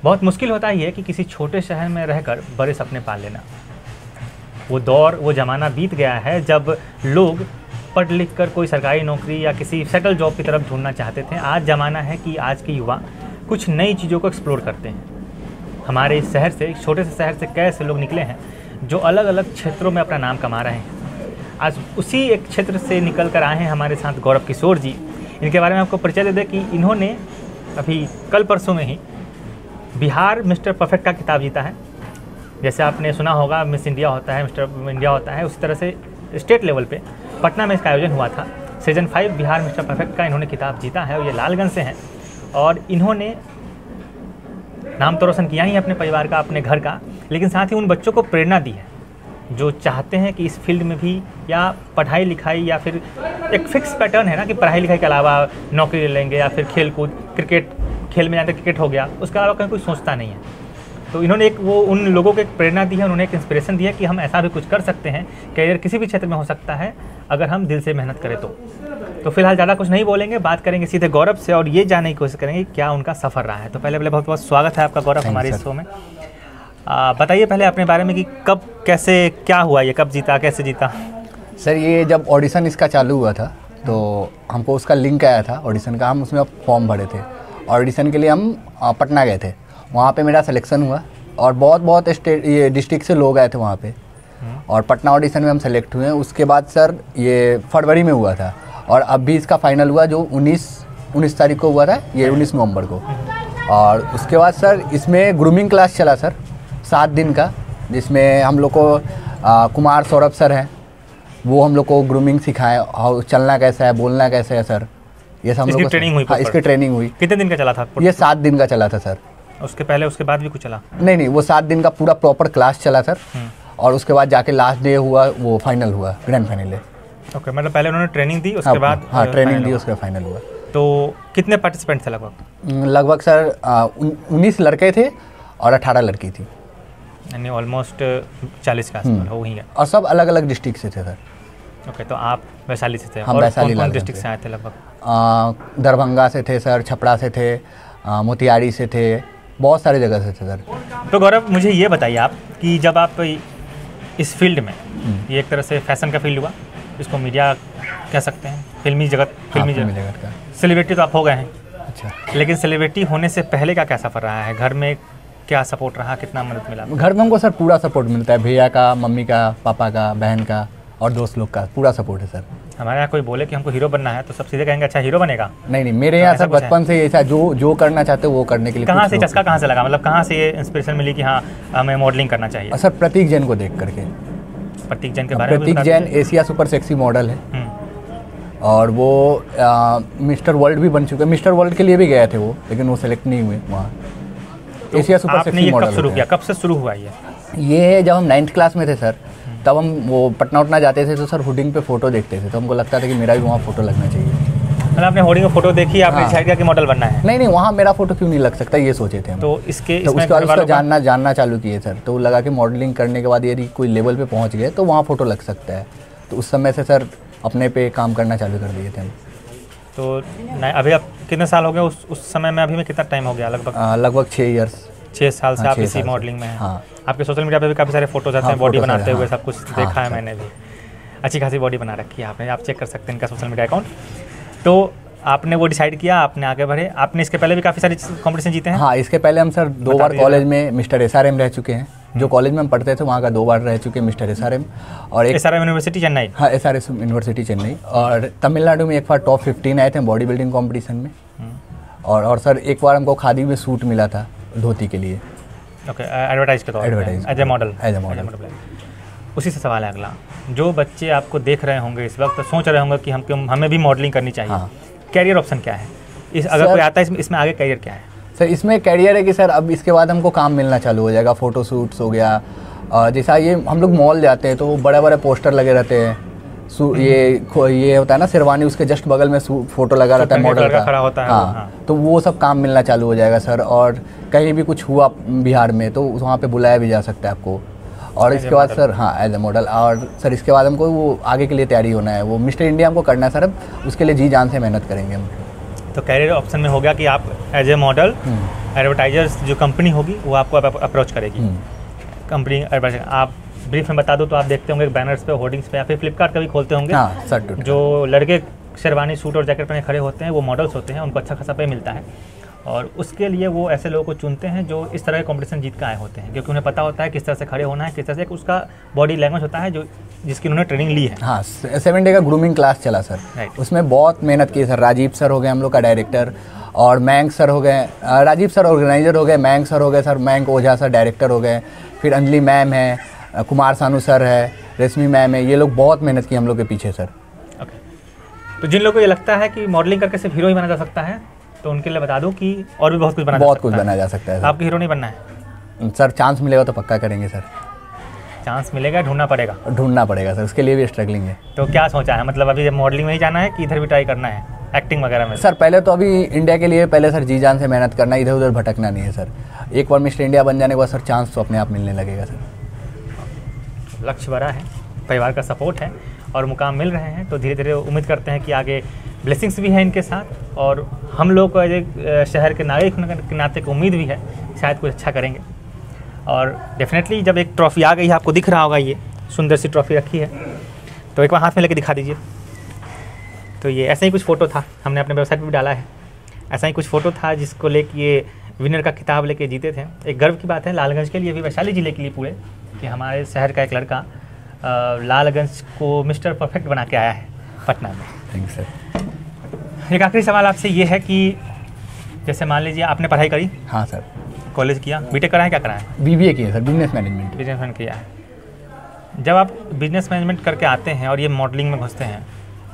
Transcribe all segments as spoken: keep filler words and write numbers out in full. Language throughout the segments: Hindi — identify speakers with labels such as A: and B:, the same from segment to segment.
A: बहुत मुश्किल होता ही है कि किसी छोटे शहर में रहकर बड़े सपने पाल लेना। वो दौर, वो ज़माना बीत गया है जब लोग पढ़ लिख कर कोई सरकारी नौकरी या किसी सेटल जॉब की तरफ ढूंढना चाहते थे। आज ज़माना है कि आज के युवा कुछ नई चीज़ों को एक्सप्लोर करते हैं। हमारे इस शहर से, छोटे से शहर से कैसे लोग निकले हैं जो अलग अलग क्षेत्रों में अपना नाम कमा रहे हैं। आज उसी एक क्षेत्र से निकल कर आए हैं हमारे साथ गौरव किशोर जी। इनके बारे में आपको परिचय दे दें कि इन्होंने अभी कल परसों में ही बिहार मिस्टर परफेक्ट का खिताब जीता है। जैसे आपने सुना होगा मिस इंडिया होता है, मिस्टर इंडिया होता है, उसी तरह से स्टेट लेवल पे पटना में इसका आयोजन हुआ था। Season five Bihar mister perfect का इन्होंने खिताब जीता है और ये लालगंज से हैं। और इन्होंने नाम तो रोशन किया ही अपने परिवार का, अपने घर का, लेकिन साथ ही उन बच्चों को प्रेरणा दी है जो चाहते हैं कि इस फील्ड में भी या पढ़ाई लिखाई या फिर एक फिक्स पैटर्न है ना कि पढ़ाई लिखाई के अलावा नौकरी ले लेंगे या फिर खेल कूद, क्रिकेट खेल में जाकर क्रिकेट हो गया, उसके अलावा कहीं कोई सोचता नहीं है। तो इन्होंने एक वो उन लोगों को एक प्रेरणा दी है, उन्होंने एक इंस्पिरेशन दी है कि हम ऐसा भी कुछ कर सकते हैं। करियर किसी भी क्षेत्र में हो सकता है अगर हम दिल से मेहनत करें तो। तो फिलहाल ज़्यादा कुछ नहीं बोलेंगे, बात करेंगे सीधे गौरव से और ये जानने की कोशिश करेंगे क्या उनका सफ़र रहा है। तो पहले पहले बहुत बहुत स्वागत है आपका गौरव हमारे इस शो में। बताइए पहले अपने बारे में कि कब, कैसे, क्या हुआ, ये कब जीता, कैसे जीता?
B: सर ये जब ऑडिशन इसका चालू हुआ था तो हमको उसका लिंक आया था ऑडिशन का, हम उसमें फॉर्म भरे थे। ऑडिशन के लिए हम पटना गए थे, वहाँ पे मेरा सिलेक्शन हुआ और बहुत बहुत स्टेट ये डिस्ट्रिक्ट से लोग आए थे वहाँ पे और पटना ऑडिशन में हम सेलेक्ट हुए। उसके बाद सर ये फरवरी में हुआ था और अब भी इसका फाइनल हुआ जो उन्नीस उन्नीस तारीख को हुआ था, ये उन्नीस नवंबर को। और उसके बाद सर इसमें ग्रूमिंग क्लास चला सर सात दिन का, जिसमें हम लोग को आ, कुमार सौरभ सर हैं, वो हम लोग को ग्रूमिंग सिखाएं और चलना कैसा है, बोलना कैसे है सर, ये सब हम लोग को
A: ट्रेनिंग हुई।
B: हाँ, इसकी ट्रेनिंग हुई।
A: कितने दिन का चला था?
B: ये सात दिन का चला था सर।
A: उसके पहले उसके बाद भी कुछ चला?
B: नहीं नहीं, वो सात दिन का पूरा प्रॉपर क्लास चला सर और उसके बाद जाके लास्ट डे हुआ, वो फाइनल हुआ, ग्रैंड फाइनल।
A: ओके, मतलब पहले उन्होंने ट्रेनिंग दी, उसके
B: हाँ,
A: बाद
B: हाँ ट्रेनिंग दी, उसके फाइनल हुआ।
A: तो कितने पार्टिसिपेंट थे लगभग?
B: लगभग सर उन्नीस लड़के थे और अठारह लड़की थी,
A: यानी ऑलमोस्ट चालीस का आसपास हो ही है।
B: और सब अलग अलग डिस्ट्रिक्ट से थे सर।
A: ओके, तो आप वैशाली से थे?
B: हम
A: और
B: वैशाली
A: कौन कौन डिस्ट्रिक्ट से आए थे लगभग?
B: दरभंगा से थे सर, छपरा से थे, आ, मोतिहारी से थे, बहुत सारी जगह से थे सर।
A: तो गौरव मुझे ये बताइए आप कि जब आप इस फील्ड में, ये एक तरह से फैशन का फील्ड हुआ, इसको मीडिया कह सकते हैं, फिल्मी जगत, फिल्मी
B: हाँ,
A: जगत का सेलिब्रिटी तो आप हो गए हैं।
B: अच्छा,
A: लेकिन सेलिब्रिटी होने से पहले का क्या सफ़र रहा है? घर में क्या सपोर्ट रहा, कितना मदद मिला?
B: घर में हमको सर पूरा सपोर्ट मिलता है, भैया का, मम्मी का, पापा का, बहन का और दोस्त लोग का पूरा सपोर्ट है सर।
A: हमारे यहाँ कोई बोले कि हमको हीरो बनना है तो सब सीधे कहेंगे अच्छा हीरो बनेगा? नहीं
B: नहीं, मेरे यहाँ सर बचपन से ऐसा जो जो करना चाहते हो वो करने के लिए।
A: कहाँ से चस्का कहाँ से लगा, मतलब कहाँ से ये इंस्पिरेशन मिली कि हाँ हमें मॉडलिंग करना चाहिए?
B: सर प्रतीक जैन को देख करके।
A: प्रतीक जैन के बारे में?
B: Prateek Jain Asia super sexy model है और वो आ, मिस्टर वर्ल्ड भी बन चुके हैं। मिस्टर वर्ल्ड के लिए भी गए थे वो, लेकिन वो सेलेक्ट नहीं हुए वहाँ।
A: तो एशिया सुपर सेक्सी मॉडल कब शुरू किया, कब से शुरू हुआ ये?
B: ये जब हम नाइन्थ क्लास में थे सर, तब हम वो पटना उटना जाते थे तो सर होर्डिंग पे फोटो देखते थे, तो हमको लगता था कि मेरा भी वहाँ फोटो लगना चाहिए।
A: मतलब आपने होर्डिंग में फोटो देखी, आपने डिसाइड किया कि मॉडल बनना है?
B: नहीं नहीं, वहाँ मेरा फोटो क्यों नहीं लग सकता ये सोचे थे हम।
A: तो इसके
B: तो उसके बाद उसका जानना जानना चालू किए सर, तो लगा कि मॉडलिंग करने के बाद यदि कोई लेवल पे पहुँच गए तो वहाँ फोटो लग सकता है। तो उस समय से सर अपने पे काम करना चालू कर दिए थे हम।
A: तो नहीं, अभी आप कितने साल हो गए उस उस समय में? अभी में कितना टाइम हो गया लगभग?
B: लगभग छः ईयर्स
A: छः साल से आप इसी मॉडलिंग में हैं।
B: हाँ।
A: आपके सोशल मीडिया पे भी काफ़ी सारे फोटोज आते हैं बॉडी बनाते हुए, सब कुछ देखा है मैंने भी। अच्छी खासी बॉडी बना रखी है आपने, आप चेक कर सकते हैं इनका सोशल मीडिया अकाउंट। तो आपने वो डिसाइड किया, आपने आगे बढ़े। आपने इसके पहले भी काफ़ी सारे कॉम्पिटिशन जीते हैं?
B: हाँ, इसके पहले हम सर दो बार कॉलेज में मिस्टर एस आर एम रह चुके हैं। जो कॉलेज में हम पढ़ते थे वहाँ का दो बार रह चुके हैं मिस्टर एस आर एम। और एक
A: S R M university Chennai?
B: हाँ, S R M university Chennai. और तमिलनाडु में एक बार टॉप फिफ्टीन आए थे बॉडी बिल्डिंग कॉम्पिटिशन में। और और सर एक बार हमको खादी में सूट मिला था धोती के लिए।
A: ओके, एडवर्टाइज के तौर पे, as a model?
B: As a model.
A: उसी से सवाल है अगला, जो बच्चे आपको देख रहे होंगे इस वक्त, सोच रहे होंगे कि हम हमें भी मॉडलिंग करनी चाहिए, हाँ। कैरियर ऑप्शन क्या है इस, अगर कोई आता है इसमें, इसमें आगे कैरियर क्या है? सर
B: इसमें कैरियर है कि सर अब इसके बाद हमको काम मिलना चालू हो जाएगा। फ़ोटो शूट्स हो गया, जैसा ये हम लोग मॉल जाते हैं तो बड़े बड़े पोस्टर लगे रहते हैं, ये ये होता है ना शेरवानी, उसके जस्ट बगल में फोटो लगा रहता है मॉडल का,
A: खड़ा होता है।
B: हाँ, हाँ, तो वो सब काम मिलना चालू हो जाएगा सर। और कहीं भी कुछ हुआ बिहार में तो वहाँ पे बुलाया भी जा सकता है आपको। और इसके बाद सर हाँ एज ए मॉडल। और सर इसके बाद हमको वो आगे के लिए तैयारी होना है, वो मिस्टर इंडिया हमको करना है सर, अब उसके लिए जी जान से मेहनत करेंगे हम।
A: तो कैरियर ऑप्शन में हो गया कि आप एज ए मॉडल एडवर्टाइजर्स जो कंपनी होगी वो आपको अप्रोच करेगी। कंपनी एडवर्टाइजर आप ब्रीफ में बता दो तो आप देखते होंगे बैनर्स पे, होर्डिंग्स पे, या फिर फ्लिपकार्ट कभी खोलते होंगे।
B: हाँ, सर
A: जो लड़के शेरवानी सूट और जैकेट पहने खड़े होते हैं वो मॉडल्स होते हैं, उनको अच्छा खासा पे मिलता है और उसके लिए वो ऐसे लोगों को चुनते हैं जो इस तरह के कॉम्पिटिशन जीत कर आए होते हैं, क्योंकि उन्हें पता होता है किस तरह से खड़े होना है, किस तरह से उसका बॉडी लैंग्वेज होता है जो जिसकी उन्होंने ट्रेनिंग ली है।
B: हाँ, सेवन डे का ग्रूमिंग क्लास चला सर,
A: Right.
B: उसमें बहुत मेहनत की सर। राजीव सर हो गए हम लोग का डायरेक्टर, और मैंग सर हो गए, राजीव सर ऑर्गेनाइजर हो गए, मैंग सर हो गए सर, मैंग ओझा सर डायरेक्टर हो गए, फिर अंजलि मैम है, कुमार सानू सर है, रेशमी मैम है, ये लोग बहुत मेहनत की हम लोग के पीछे सर।
A: ओके, तो जिन लोगों को ये लगता है कि मॉडलिंग करके सिर्फ हीरो ही बना जा सकता है तो उनके लिए बता दूं कि और भी बहुत कुछ बना
B: बहुत
A: जा
B: कुछ
A: सकता
B: बना
A: है।
B: जा सकता है सर।
A: आपको हीरो नहीं बनना है
B: सर, चांस मिलेगा तो पक्का करेंगे सर।
A: चांस मिलेगा, ढूंढना पड़ेगा।
B: ढूंढना पड़ेगा सर, उसके लिए भी स्ट्रगलिंग है।
A: तो क्या सोचा है, मतलब अभी मॉडलिंग में ही जाना है कि इधर भी ट्राई करना है, एक्टिंग वगैरह में?
B: सर पहले तो अभी इंडिया के लिए पहले सर जी जान से मेहनत करना, इधर उधर भटकना नहीं है सर। एक बार मिस्टर इंडिया बन जाने के बाद सर चांस तो अपने आप मिलने लगेगा सर।
A: लक्ष्य बड़ा है, परिवार का सपोर्ट है और मुकाम मिल रहे हैं, तो धीरे धीरे उम्मीद करते हैं कि आगे ब्लेसिंग्स भी है इनके साथ और हम लोग को एक शहर के नागरिक होने के नाते को उम्मीद भी है शायद कुछ अच्छा करेंगे। और डेफिनेटली जब एक ट्रॉफ़ी आ गई है, आपको दिख रहा होगा ये सुंदर सी ट्रॉफ़ी रखी है, तो एक बार हाथ में लेके दिखा दीजिए। तो ये ऐसा ही कुछ फ़ोटो था, हमने अपने वेबसाइट पर भी डाला है। ऐसा ही कुछ फ़ोटो था जिसको लेके ये विनर का खिताब लेके जीते थे। एक गर्व की बात है लालगंज के लिए भी, वैशाली ज़िले के लिए पूरे, कि हमारे शहर का एक लड़का लालगंज को मिस्टर परफेक्ट बना के आया है पटना में।
B: Thank you sir.
A: एक आखिरी सवाल आपसे ये है कि जैसे मान लीजिए आपने पढ़ाई करी?
B: हाँ सर।
A: कॉलेज किया, बीटेक करा है, क्या करा है?
B: बीबीए किया sir, business management.
A: Business management किया है। जब आप बिजनेस मैनेजमेंट करके आते हैं और ये मॉडलिंग में घुसते हैं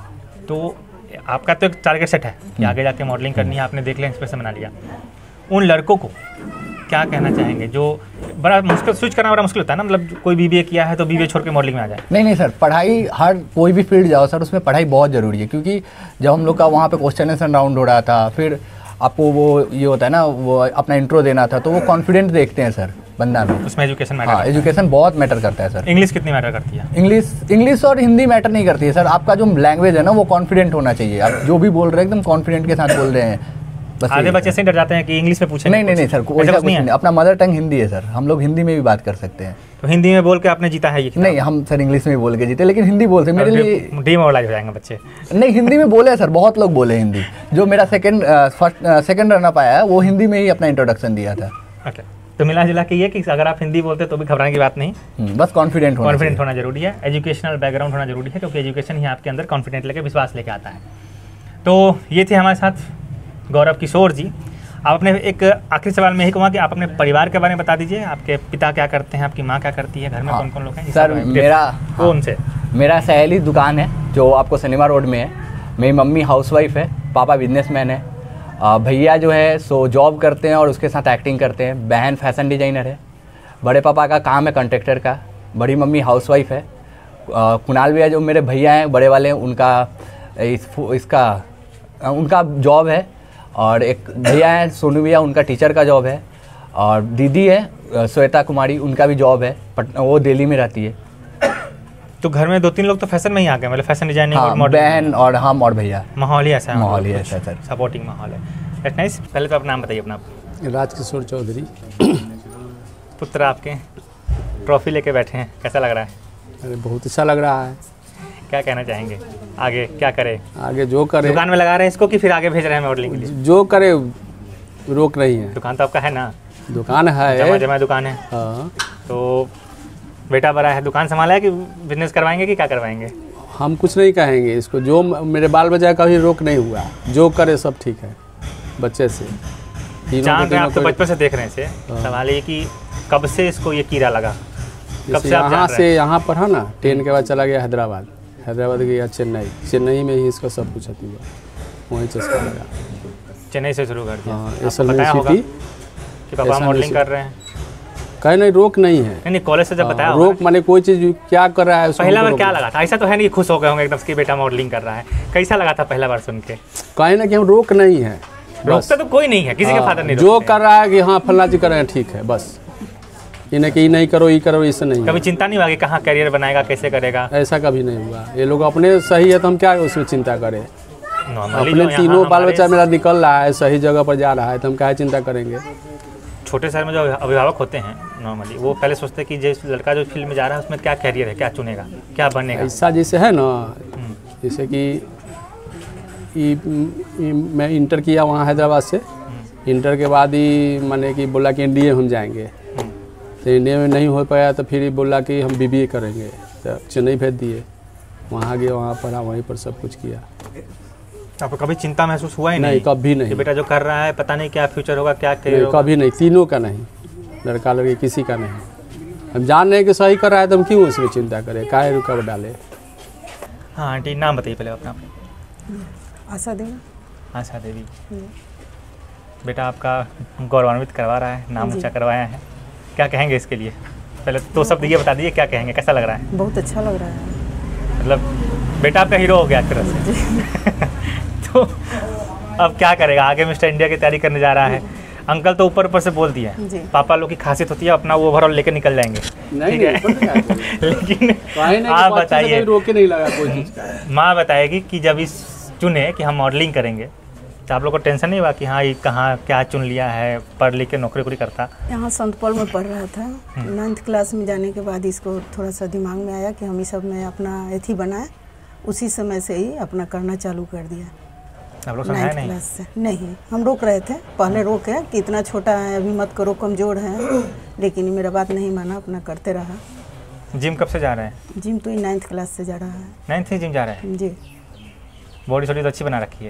A: तो आपका तो एक टारगेट सेट है कि आगे जाके मॉडलिंग करनी है, आपने देख लिया, इंस्पिरेशन बना लिया। उन लड़कों को क्या कहना चाहेंगे जो बड़ा मुश्किल, स्विच करना बड़ा मुश्किल होता है ना, मतलब कोई बीबीए किया है तो बीबीए छोड़ के मॉडलिंग में आ जाए?
B: नहीं नहीं सर, पढ़ाई हर कोई भी फील्ड जाओ सर, उसमें पढ़ाई बहुत ज़रूरी है। क्योंकि जब हम लोग का वहाँ पे क्वेश्चन आंसर राउंड हो रहा था, फिर आपको वो ये होता है ना, वो अपना इंट्रो देना था, तो वो कॉन्फिडेंट देखते हैं सर बंदा में।
A: उसमें एजुकेशन मैटर
B: हाँ, एजुकेशन बहुत मैटर करता है सर।
A: इंग्लिश कितनी मैटर करती है?
B: इंग्लिश इंग्लिश और हिंदी मैटर नहीं करती है सर। आपका जो लैंग्वेज है ना वो कॉन्फिडेंट होना चाहिए। आप जो भी बोल रहे हैं एकदम कॉन्फिडेंट के साथ बोल रहे हैं। बस
A: आधे बच्चे से डर जाते हैं कि इंग्लिश में पूछे।
B: नहीं नहीं नहीं सर, कोई कुछ नहीं। अपना मदर टंग हिंदी है सर, हम लोग हिंदी में भी बात कर सकते हैं।
A: तो हिंदी में बोल के आपने जीता है ये?
B: नहीं, हम सर इंग्लिश में भी बोल के जीते, लेकिन हिंदी बोलते मेरे लिए
A: डीमोरलाइज हो जाएंगे बच्चे।
B: नहीं, हिंदी में बोले सर, बहुत लोग बोले हिंदी। जो मेरा सेकंड फर्स्ट सेकंड रनअप आया वो हिंदी में ही अपना इंट्रोडक्शन दिया था।
A: ओके, तो मिला जुला के ये कि अगर आप हिंदी बोलते तो भी घबराने की बात नहीं,
B: बस कॉन्फिडेंट होना
A: कॉन्फिडेंट होना जरूरी है। एजुकेशनल बैकग्राउंड होना जरूरी है, क्योंकि एजुकेशन ही आपके अंदर कॉन्फिडेंट लेके विश्वास लेके आता है। तो ये थे हमारे साथ गौरव किशोर जी। आप अपने एक आखिरी सवाल में यही कहूँगा कि आप अपने परिवार के बारे में बता दीजिए। आपके पिता क्या करते हैं, आपकी माँ क्या करती है, घर में
B: हाँ,
A: कौन कौन लोग हैं?
B: सर मेरा
A: कौन से
B: मेरा सहेली दुकान है जो आपको सिनेमा रोड में है। मेरी मम्मी हाउसवाइफ है, पापा बिजनेसमैन है, भैया जो है सो जॉब करते हैं और उसके साथ एक्टिंग करते हैं, बहन फैशन डिज़ाइनर है, बड़े पापा का काम है कॉन्ट्रैक्टर का, बड़ी मम्मी हाउसवाइफ है, कुणाल भैया जो मेरे भैया हैं बड़े वाले, उनका इस इसका उनका जॉब है, और एक भैया हैं सोनू भैया, उनका टीचर का जॉब है, और दीदी है श्वेता कुमारी, उनका भी जॉब है, पटना, वो दिल्ली में रहती है।
A: तो घर में दो तीन लोग तो फैशन में ही आ गए, मतलब फैशन डिजाइनिंग
B: हाँ,
A: और मॉडल,
B: बहन और हम और भैया।
A: माहौल ही ऐसा है,
B: माहौल ही ऐसा है सर,
A: सपोर्टिंग माहौल है। That's nice. पहले तो अपना नाम बताइए अपना।
C: राजकिशोर चौधरी।
A: पुत्र आपके ट्रॉफी लेके बैठे हैं, कैसा लग रहा है?
C: अरे बहुत अच्छा लग रहा है।
A: क्या कहना चाहेंगे, आगे क्या करे?
C: आगे जो करे।
A: दुकान में लगा रहे हैं इसको कि फिर आगे भेज रहे हैं मॉडलिंग के लिए?
C: जो करे रोक नहीं है।
A: दुकान तो आपका है ना?
C: दुकान है,
A: जमा जमा दुकान है।
C: हाँ।
A: तो बेटा बड़ा है, दुकान संभाला है कि बिजनेस करवाएंगे कि क्या करवाएंगे?
C: हम कुछ नहीं कहेंगे इसको, जो मेरे बाल बच्चा कभी रोक नहीं हुआ, जो करे सब ठीक है बच्चे से।
A: जान रहे आप तो बचपन से देख रहे हैं इसे। सवाल ये कि कब से इसको ये कीड़ा लगा, कब से आप
C: यहाँ से यहाँ पर है ना, टेन के बाद चला गया हैदराबाद, हैदराबाद गया चेन्नई, चेन्नई में ही इसका सब कुछ हुआ, वहीं चस्का लगा।
A: चेन्नई से शुरू कर दिया।
C: हाँ,
A: आपको बताया होगा कि पापा मॉडलिंग कर रहे हैं?
C: कहीं नहीं, रोक नहीं है।
A: नहीं, कॉलेज से जब बताया
C: रोक माने कोई चीज़ क्या कर रहा है।
A: पहला बार क्या लगा था? ऐसा तो है नहीं खुश हो गए होंगे एकदम कि बेटा मॉडलिंग कर रहा है, कैसा लगा था पहला बार सुन के?
C: कहीं ना कि हम रोक नहीं है,
A: रोकता तो कोई नहीं है, किसी के फादर नहीं
C: जो कर रहा है कि हाँ फल्ला जी कर रहे हैं ठीक है, बस इन्हें कि नहीं करो ये करो, इससे नहीं।
A: कभी चिंता नहीं हुआ कि कहाँ करियर बनाएगा, कैसे करेगा?
C: ऐसा कभी नहीं हुआ। ये लोग अपने सही है तो हम क्या उसमें चिंता करें। अपने तीनों बाल बच्चा मेरा निकल रहा है, सही जगह पर जा रहा है तो हम क्या चिंता करेंगे।
A: छोटे शहर में जो अभिभावक होते हैं नॉर्मली, वो पहले सोचते हैं कि जिस लड़का जो फील्ड में जा रहा है उसमें क्या कैरियर है, क्या चुनेगा, क्या बनेगा।
C: ऐसा जैसे है ना, जैसे कि ई, ई, मैं इंटर किया वहाँ हैदराबाद से। इंटर के बाद ही मैंने कि बोला कि एनडीए हम जाएंगे, तो एनडीए में नहीं हो पाया तो फिर बोला कि हम बीबीए करेंगे, तो चेन्नई भेज दिए। वहाँ गए, वहाँ पढ़ा, वहीं पर सब कुछ किया।
A: आपको कभी चिंता महसूस हुआ ही
C: नहीं?
A: नहीं
C: कभी नहीं।
A: कि बेटा जो कर रहा है पता नहीं क्या फ्यूचर होगा, क्या करियर होगा?
C: कभी नहीं, तीनों का नहीं, लड़का लड़की किसी का नहीं। हम जान रहे हैं कि सही कर रहा है तो हम क्यों उसमें चिंता करें, काहे रुकावट डाले।
A: हाँ आंटी, नाम बताइए पहले अपना।
D: आशा देवी।
A: आशा देवी। बेटा आपका गौरवान्वित करवा रहा है, नाम ऊँचा करवाया है, क्या कहेंगे इसके लिए? पहले तो सब ये बता दीजिए क्या कहेंगे, कैसा लग रहा है?
D: बहुत अच्छा लग रहा है।
A: मतलब बेटा आपका हीरो हो गया एक तरह से। तो अब क्या करेगा आगे? मिस्टर इंडिया की तैयारी करने जा रहा है। अंकल तो ऊपर ऊपर से बोल दिया है, पापा लोग की खासियत होती है अपना वो ओवरऑल लेकर निकल जाएंगे।
C: नहीं,
A: ठीक है। लेकिन आप बताइए,
C: रोके नहीं लगा कोई चीज़ का।
A: माँ बताएगी कि जब इस चुने कि हम मॉडलिंग करेंगे तो आप लोग को टेंशन नहीं हुआ कि हाँ ये कहाँ क्या चुन लिया है, पढ़ लिख के नौकरी वोकरी करता?
D: यहाँ संत पॉल में पढ़ रहा था। नाइन्थ क्लास में जाने के बाद इसको थोड़ा सा दिमाग में आया कि हम इस सब में अपना एथी बनाए। उसी समय से ही अपना करना चालू कर दिया।
A: आप लोग समझाए नहीं?
D: क्लास से नहीं, हम रोक रहे थे, पहले रोके कि इतना छोटा है अभी मत करो, कमज़ोर है, लेकिन मेरा बात नहीं माना, अपना करते रहा।
A: जिम कब से जा रहे हैं?
D: जिम तो नाइन्थ क्लास से जा रहा है।
A: नाइन्थ से जिम जा रहे हैं?
D: जी।
A: बॉडी शॉडी तो अच्छी बना रखी है।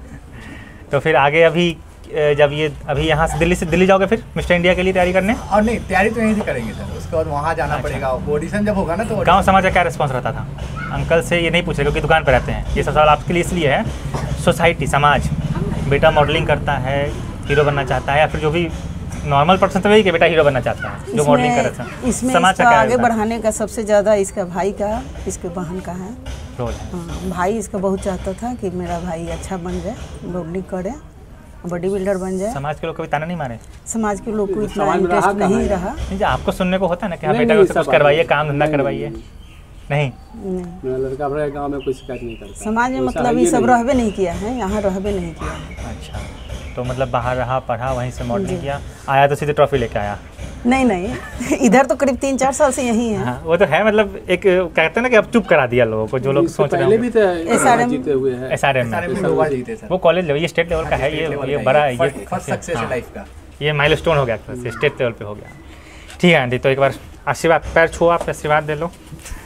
A: तो फिर आगे अभी जब ये अभी यहाँ से दिल्ली से दिल्ली जाओगे फिर मिस्टर इंडिया के लिए तैयारी करने?
B: और नहीं, तैयारी तो यहीं से करेंगे सर, उसके बाद वहाँ जाना
A: अच्छा।
B: पड़ेगा। ऑडिशन जब होगा ना तो
A: गांव समाज का क्या रिस्पांस रहता था? अंकल से ये नहीं पूछ रहे क्योंकि दुकान पर रहते हैं, ये सब सवाल आपके लिए इसलिए है। सोसाइटी, समाज, बेटा मॉडलिंग करता है, हीरो बनना चाहता है, या फिर जो भी नॉर्मल पर्सन तो वही कि बेटा हीरो बनना चाहता है जो मॉडलिंग कर रहा है।
D: इसमें
A: समाज
D: इसका
A: का क्या
D: आगे
A: रहता है?
D: बढ़ाने का सबसे ज़्यादा इसका भाई का, इसके बहन का है
A: रोल है।
D: हाँ, भाई इसका बहुत चाहता था कि मेरा भाई अच्छा बन जाए, मॉडलिंग करे, बॉडी बिल्डर बन जाए।
A: समाज के लोग कभी ताना नहीं मारे?
D: समाज के लोग को इतना
C: समाज में
D: इंटरेस्ट
C: रहा
D: नहीं
C: कहाँ
D: रहा।
A: नहीं, जो आपको सुनने को होता है ना कि हाँ
C: नहीं,
A: बेटा
C: नहीं,
A: उससे कुछ
C: सब
A: करवाइए,
C: नहीं,
A: काम धंधा
C: नहीं,
A: करवाइए। नहीं,
D: नहीं,
C: मेरा लड़का अपने गाँव में कोई शिकायत नहीं करता।
D: समाज में
C: वैसा
D: मतलब
C: है
D: ये
C: ही
D: सब
C: नहीं।
D: रहबे नहीं किया है, यहाँ रहबे नहीं किया है।
A: अच्छा, तो मतलब बाहर रहा, पढ़ा, वहीं से मॉडलिंग किया, आया तो सीधे ट्रॉफी लेके आया?
D: नहीं नहीं, इधर तो करीब तीन चार साल से यही है।
A: हाँ, वो तो है। मतलब एक कहते हैं ना कि अब चुप करा दिया लोगों को, जो लोग
C: इससे
A: सोच रहे
C: पहले
A: हैं।
C: भी तो
D: एस आर एम
C: जीते हुए हैं।
A: एस आर एम में
B: सारे में दो बार जीते सर।
A: वो कॉलेज लेवल, ये स्टेट लेवल का है, ये ये बड़ा ये
B: फर्स्ट सक्सेस है लाइफ का।
A: ये माइलस्टोन हो गया, स्टेट लेवल पे हो गया। ठीक है आंटी, तो एक बार आशीर्वाद, पैर छुओ, आप आशीर्वाद दे लो।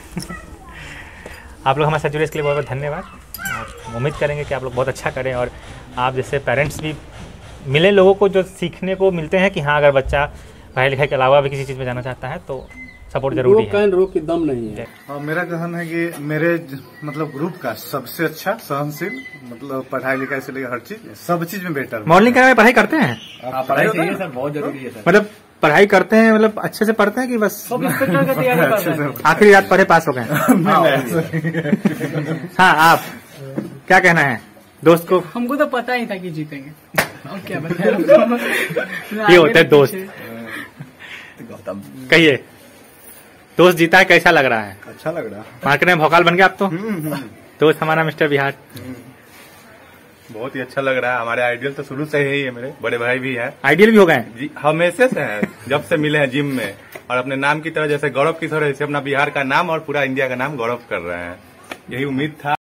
A: आप लोग हमारे साथ जुड़े इसके लिए बहुत बहुत धन्यवाद। और उम्मीद करेंगे कि आप लोग बहुत अच्छा करें और आप जैसे पेरेंट्स भी मिले, लोगों को जो सीखने को मिलते हैं कि हाँ अगर बच्चा पढ़ाई लिखाई के अलावा भी किसी चीज़ में जाना चाहता है तो सपोर्ट जरूरी
C: रोक
A: है।
C: कैन रोक की दम नहीं है।
E: और मेरा कहना है कि मेरे ज- मतलब ग्रुप का सबसे अच्छा सहनशील, मतलब पढ़ाई लिखाई से लेकर हर चीज, सब चीज में बेटर।
A: मॉडलिंग करने में पढ़ाई करते हैं?
E: आप पढ़ाई होता है
B: सर, बहुत जरूरी है सर।
A: मतलब पढ़ाई करते हैं, मतलब अच्छे से पढ़ते हैं कि बस आखिरी रात पढ़े पास हो गए? हाँ, आप क्या कहना है दोस्त को?
F: हमको तो पता ही था कि जीतेंगे। और क्या बताएं?
A: ये होता है दोस्त।
B: गौतम
A: कहिए, दोस्त जीता है, कैसा लग रहा है?
E: अच्छा लग रहा है।
A: मार्केट में भोकाल बन गया आप तो। दोस्त हमारा मिस्टर बिहार
G: बहुत ही अच्छा लग रहा है। हमारे आइडियल तो शुरू से ही है, मेरे बड़े भाई भी हैं।
A: आइडियल भी हो गए?
G: जी, हमेशा से हैं, जब से मिले हैं जिम में। और अपने नाम की तरह जैसे गौरव की तरह जैसे अपना बिहार का नाम और पूरा इंडिया का नाम गौरव कर रहे हैं। यही उम्मीद था।